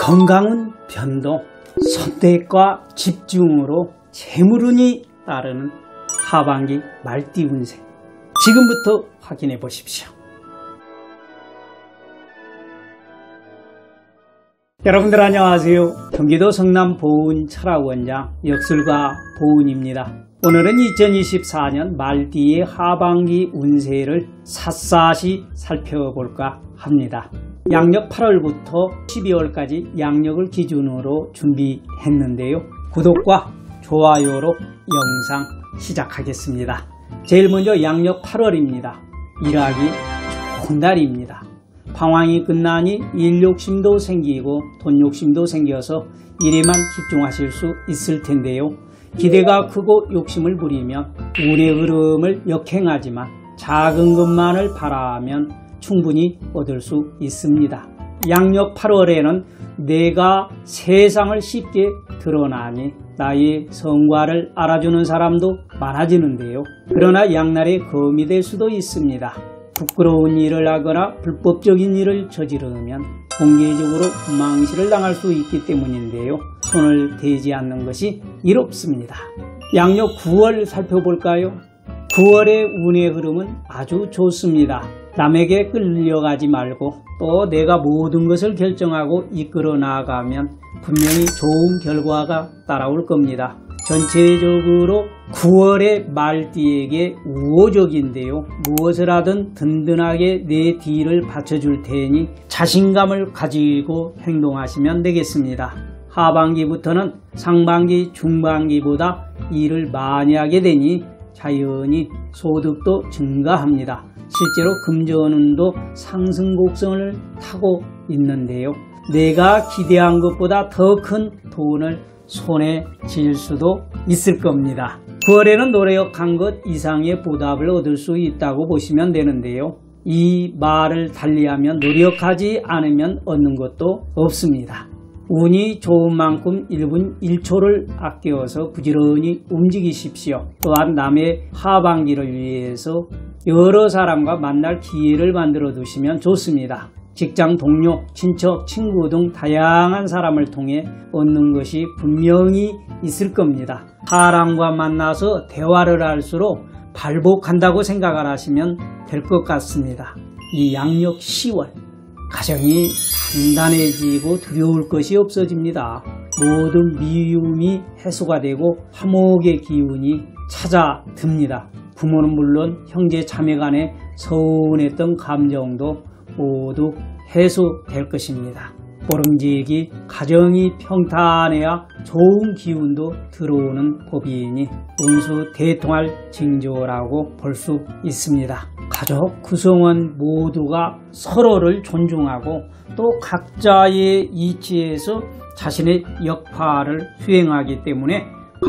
건강은 변동, 선택과 집중으로 재물운이 따르는 하반기 말띠 운세, 지금부터 확인해 보십시오. 여러분들 안녕하세요. 경기도 성남 보은 철학원장 역술가 보은입니다. 오늘은 2024년 말띠의 하반기 운세를 샅샅이 살펴볼까 합니다. 양력 8월부터 12월까지 양력을 기준으로 준비했는데요. 구독과 좋아요로 영상 시작하겠습니다. 제일 먼저 양력 8월입니다. 일하기 좋은 달입니다. 방황이 끝나니 일 욕심도 생기고 돈 욕심도 생겨서 일에만 집중하실 수 있을 텐데요. 기대가 크고 욕심을 부리면 운의 흐름을 역행하지만 작은 것만을 바라면 충분히 얻을 수 있습니다. 양력 8월에는 내가 세상을 쉽게 드러나니 나의 성과를 알아주는 사람도 많아지는데요. 그러나 양날의 검이 될 수도 있습니다. 부끄러운 일을 하거나 불법적인 일을 저지르면 공개적으로 망신을 당할 수 있기 때문인데요. 손을 대지 않는 것이 이롭습니다. 양력 9월 살펴볼까요? 9월의 운의 흐름은 아주 좋습니다. 남에게 끌려가지 말고 또 내가 모든 것을 결정하고 이끌어 나아가면 분명히 좋은 결과가 따라올 겁니다. 전체적으로 9월의 말띠에게 우호적인데요. 무엇을 하든 든든하게 내 뒤를 받쳐줄 테니 자신감을 가지고 행동하시면 되겠습니다. 하반기부터는 상반기, 중반기보다 일을 많이 하게 되니 자연히 소득도 증가합니다. 실제로 금전운도 상승 곡선을 타고 있는데요. 내가 기대한 것보다 더 큰 돈을 손에 쥘 수도 있을 겁니다. 9월에는 노력한 것 이상의 보답을 얻을 수 있다고 보시면 되는데요. 이 말을 달리하면 노력하지 않으면 얻는 것도 없습니다. 운이 좋은 만큼 1분 1초를 아껴서 부지런히 움직이십시오. 또한 남의 하반기를 위해서 여러 사람과 만날 기회를 만들어 두시면 좋습니다. 직장 동료, 친척, 친구 등 다양한 사람을 통해 얻는 것이 분명히 있을 겁니다. 사람과 만나서 대화를 할수록 발복한다고 생각을 하시면 될 것 같습니다. 이 양력 10월 가정이 단단해지고 두려울 것이 없어집니다. 모든 미움이 해소가 되고 화목의 기운이 찾아듭니다. 부모는 물론 형제 자매 간에 서운했던 감정도 모두 해소될 것입니다. 보름지기 가정이 평탄해야 좋은 기운도 들어오는 법이니 운수 대통할 징조라고 볼 수 있습니다. 가족 구성원 모두가 서로를 존중하고 또 각자의 이치에서 자신의 역할을 수행하기 때문에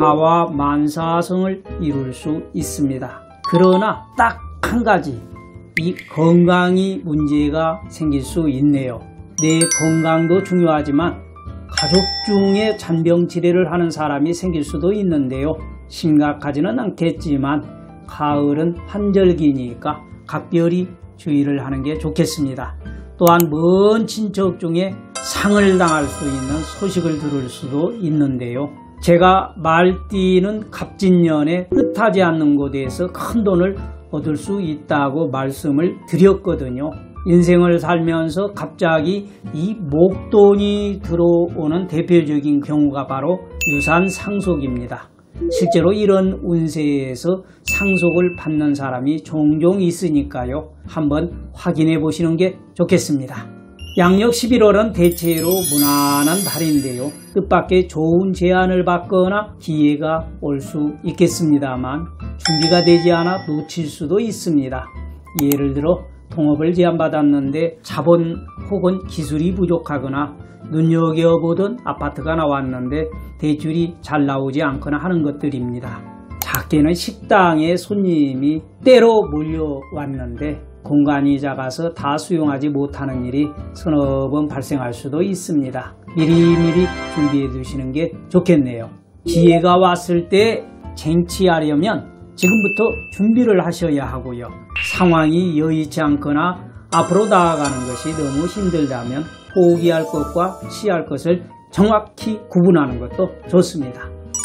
가와만사성을 이룰 수 있습니다. 그러나 딱 한 가지, 이 건강이 문제가 생길 수 있네요. 내 건강도 중요하지만 가족 중에 잔병치레를 하는 사람이 생길 수도 있는데요. 심각하지는 않겠지만 가을은 환절기니까 각별히 주의를 하는 게 좋겠습니다. 또한 먼 친척 중에 상을 당할 수 있는 소식을 들을 수도 있는데요. 제가 말띠는 갑진년에 뜻하지 않는 곳에서 큰 돈을 얻을 수 있다고 말씀을 드렸거든요. 인생을 살면서 갑자기 이 목돈이 들어오는 대표적인 경우가 바로 유산 상속입니다. 실제로 이런 운세에서 상속을 받는 사람이 종종 있으니까요. 한번 확인해 보시는 게 좋겠습니다. 양력 11월은 대체로 무난한 달인데요. 뜻밖의 좋은 제안을 받거나 기회가 올 수 있겠습니다만 준비가 되지 않아 놓칠 수도 있습니다. 예를 들어 통업을 제안받았는데 자본 혹은 기술이 부족하거나 눈여겨보던 아파트가 나왔는데 대출이 잘 나오지 않거나 하는 것들입니다. 작게는 식당에 손님이 때로 몰려왔는데 공간이 작아서 다 수용하지 못하는 일이 서너 번 발생할 수도 있습니다. 미리미리 준비해 두시는 게 좋겠네요. 기회가 왔을 때 쟁취하려면 지금부터 준비를 하셔야 하고요. 상황이 여의치 않거나 앞으로 나아가는 것이 너무 힘들다면 포기할 것과 취할 것을 정확히 구분하는 것도 좋습니다.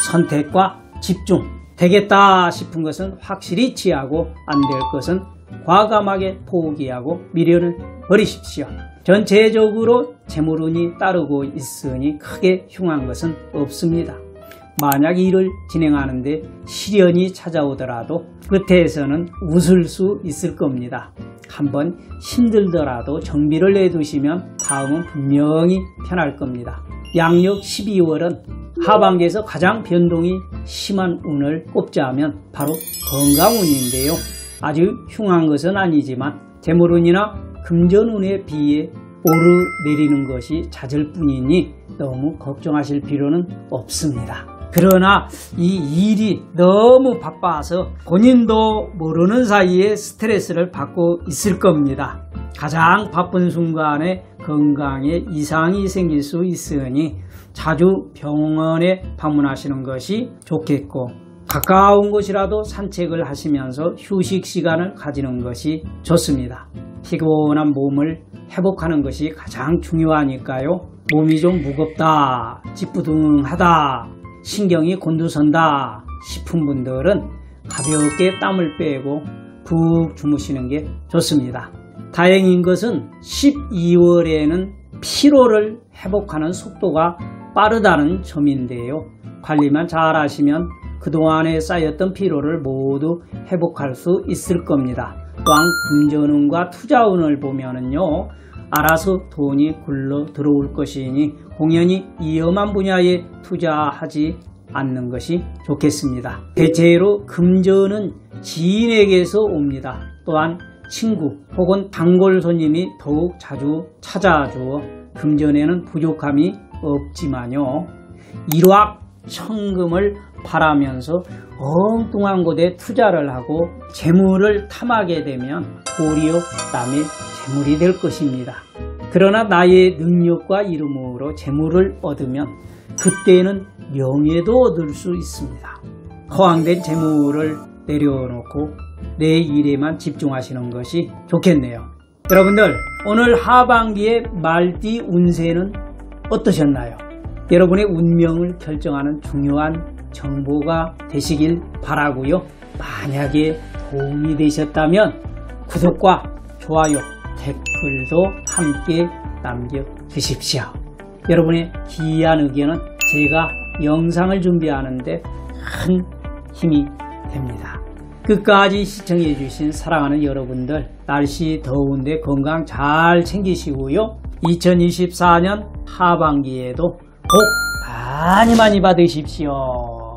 선택과 집중, 되겠다 싶은 것은 확실히 취하고 안 될 것은 과감하게 포기하고 미련을 버리십시오. 전체적으로 재물운이 따르고 있으니 크게 흉한 것은 없습니다. 만약 일을 진행하는데 시련이 찾아오더라도 끝에서는 웃을 수 있을 겁니다. 한번 힘들더라도 정비를 내두시면 다음은 분명히 편할 겁니다. 양력 12월은 하반기에서 가장 변동이 심한 운을 꼽자면 바로 건강운인데요. 아주 흉한 것은 아니지만 재물운이나 금전운에 비해 오르내리는 것이 잦을 뿐이니 너무 걱정하실 필요는 없습니다. 그러나 이 일이 너무 바빠서 본인도 모르는 사이에 스트레스를 받고 있을 겁니다. 가장 바쁜 순간에 건강에 이상이 생길 수 있으니 자주 병원에 방문하시는 것이 좋겠고, 가까운 곳이라도 산책을 하시면서 휴식 시간을 가지는 것이 좋습니다. 피곤한 몸을 회복하는 것이 가장 중요하니까요. 몸이 좀 무겁다, 찌뿌둥하다, 신경이 곤두선다 싶은 분들은 가볍게 땀을 빼고 푹 주무시는 게 좋습니다. 다행인 것은 12월에는 피로를 회복하는 속도가 빠르다는 점인데요. 관리만 잘 하시면 그동안에 쌓였던 피로를 모두 회복할 수 있을 겁니다. 또한 금전운과 투자운을 보면은요, 알아서 돈이 굴러 들어올 것이니 공연히 위험한 분야에 투자하지 않는 것이 좋겠습니다. 대체로 금전은 지인에게서 옵니다. 또한 친구 혹은 단골 손님이 더욱 자주 찾아주어 금전에는 부족함이 없지만요, 일확천금을 바라면서 엉뚱한 곳에 투자를 하고 재물을 탐하게 되면 도리어 남의 재물이 될 것입니다. 그러나 나의 능력과 이름으로 재물을 얻으면 그때는 명예도 얻을 수 있습니다. 허황된 재물을 내려놓고 내 일에만 집중하시는 것이 좋겠네요. 여러분들, 오늘 하반기의 말띠 운세는 어떠셨나요? 여러분의 운명을 결정하는 중요한 정보가 되시길 바라고요. 만약에 도움이 되셨다면 구독과 좋아요, 댓글도 함께 남겨주십시오. 여러분의 귀한 의견은 제가 영상을 준비하는데 큰 힘이 됩니다. 끝까지 시청해주신 사랑하는 여러분들, 날씨 더운데 건강 잘 챙기시고요. 2024년 하반기에도 복 많이 받으십시오.